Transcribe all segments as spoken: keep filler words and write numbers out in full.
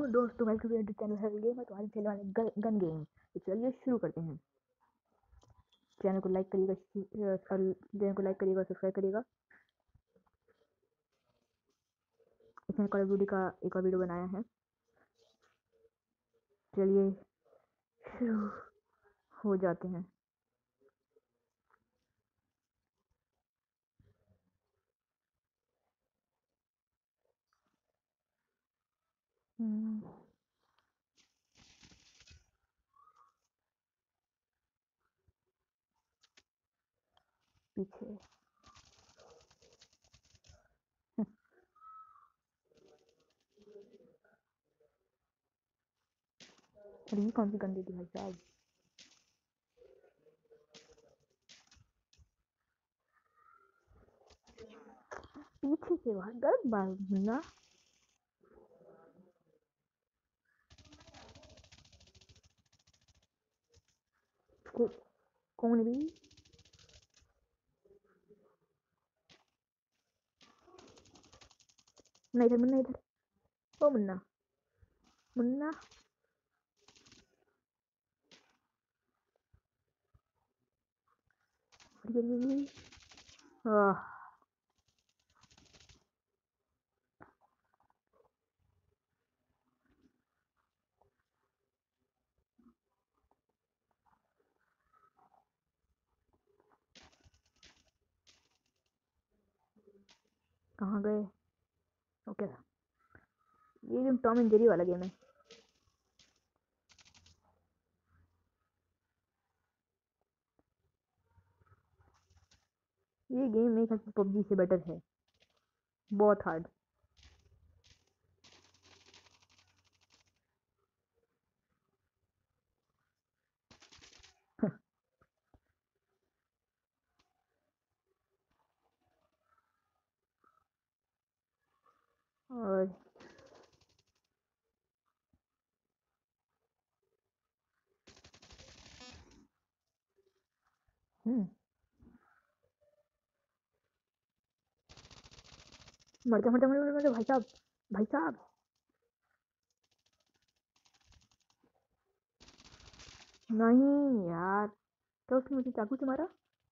दोस्तों, welcome to channel हर game है। तो आज खेलने वाले गन, गन गेम। तो चलिए शुरू करते हैं। चैनल को लाइक करिएगा और चैनल को लाइक करिएगा, सब्सक्राइब करिएगा। इसमें कॉल ऑफ ड्यूटी का एक और वीडियो बनाया है। चलिए शुरू हो जाते हैं। हम्म, पीछे अरे ये कौन सी गंदी थी भाई साहब। पीछे से वहाँ गलत बात ना। को, कौन भी मुन्ना इधर, मुन्ना इधर। ओ मुन्ना, मुन्ना ये ये ये आह, कहाँ गए? ओके, ये गेम टॉम एंड जेरी वाला गेम है। ये गेम मेरे ख्याल से पबजी से बेटर है, बहुत हार्ड। और हम्म मर जा मर जा मर जा मर जा भाई साहब, भाई साहब। नहीं यार, तो उसने मुझे चाकू से मारा।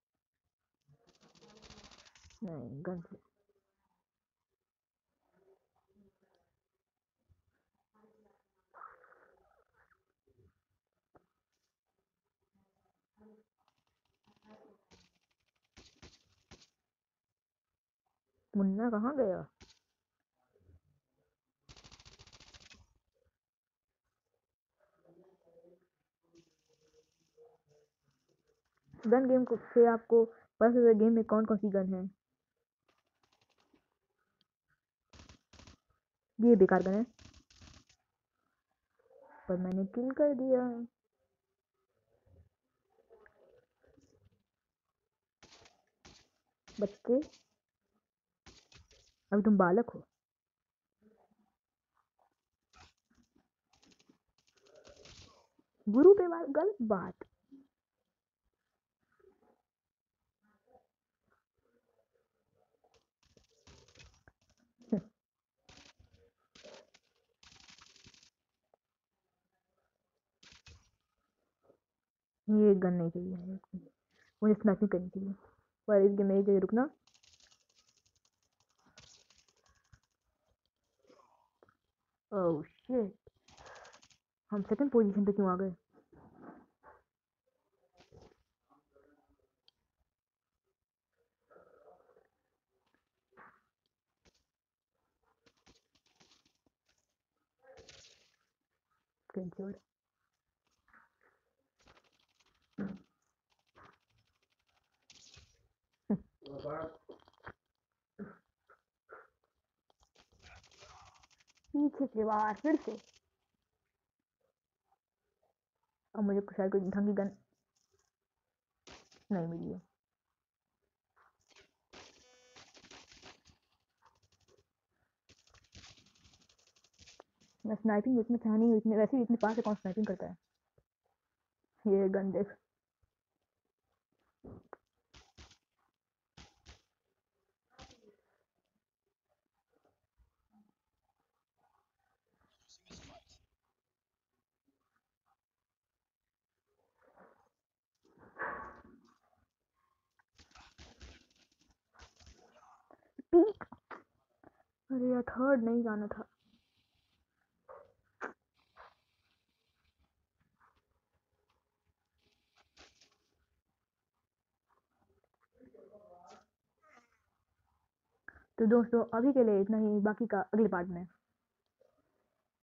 नहीं, गन से। मुन्ना कहाँ गया? गन गेम को से आपको पता चला गेम में कौन कौन सी गन है। ये बेकार गन है, पर मैंने किल कर दिया। बच्चे, अभी तुम बालक हो। गुरु पे बात गलत बात। ये गन नहीं चाहिए मुझे, स्नैपिंग करनी चाहिए। पर इस गेम में एक जगह रुकना। ओह शिट, हम सेकंड पोजीशन पे क्यों आ गए? स्क्रीनशॉट। पीछे से बाहर फिर से। अब मुझे शायद कोई ढंग की गन नहीं मिली है। मैं स्नाइपिंग उतनी अच्छा नहीं, इतने वैसे ही इतने पास से कौन स्नाइपिंग करता है। ये गन देख। अरे यार थर्ड नहीं जाना था। तो दोस्तों अभी के लिए इतना ही, बाकी का अगले पार्ट में।